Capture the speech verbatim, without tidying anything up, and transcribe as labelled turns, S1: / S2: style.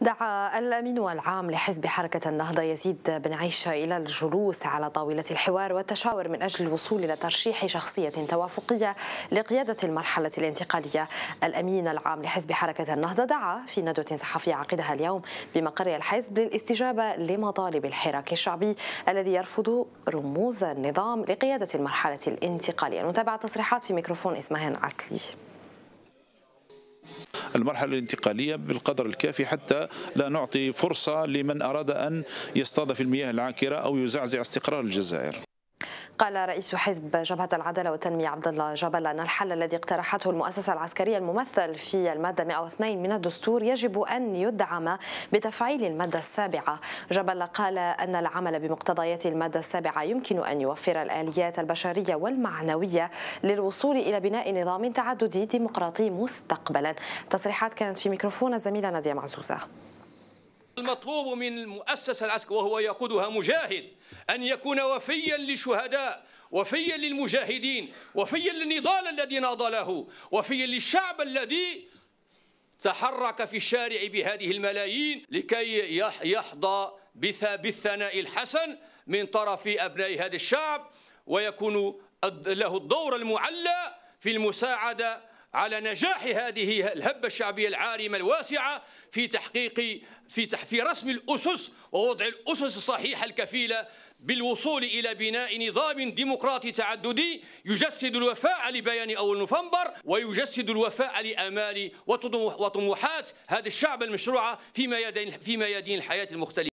S1: دعا الأمين العام لحزب حركة النهضة يزيد بن عيشة إلى الجلوس على طاولة الحوار والتشاور من أجل الوصول إلى ترشيح شخصية توافقية لقيادة المرحلة الانتقالية. الأمين العام لحزب حركة النهضة دعا في ندوة صحفية عقدها اليوم بمقر الحزب للاستجابة لمطالب الحراك الشعبي الذي يرفض رموز النظام لقيادة المرحلة الانتقالية. نتابع تصريحات في ميكروفون إسماعيل عسلي.
S2: المرحلة الانتقالية بالقدر الكافي حتى لا نعطي فرصة لمن أراد أن يصطاد في المياه العاكرة أو يزعزع استقرار الجزائر.
S1: قال رئيس حزب جبهة العدالة والتنمية عبد الله جبل أن الحل الذي اقترحته المؤسسة العسكرية الممثل في المادة مئة واثنين من الدستور يجب أن يدعم بتفعيل المادة السابعة. جبل قال أن العمل بمقتضيات المادة السابعة يمكن أن يوفر الآليات البشرية والمعنوية للوصول إلى بناء نظام تعددي ديمقراطي مستقبلا. تصريحات كانت في ميكروفون الزميلة نادية معزوزة.
S3: المطلوب من المؤسسة العسكرية وهو يقودها مجاهد أن يكون وفيا للشهداء، وفيا للمجاهدين، وفيا للنضال الذي ناضله، وفيا للشعب الذي تحرك في الشارع بهذه الملايين لكي يحظى بالثناء الحسن من طرف أبناء هذا الشعب، ويكون له الدور المعلى في المساعدة على نجاح هذه الهبة الشعبية العارمة الواسعة في تحقيق في في رسم الأسس ووضع الأسس الصحيحة الكفيلة بالوصول إلى بناء نظام ديمقراطي تعددي يجسد الوفاء لبيان أول نوفمبر ويجسد الوفاء لآمال وطموحات هذا الشعب المشروعة في ميادين في ميادين الحياة المختلفة.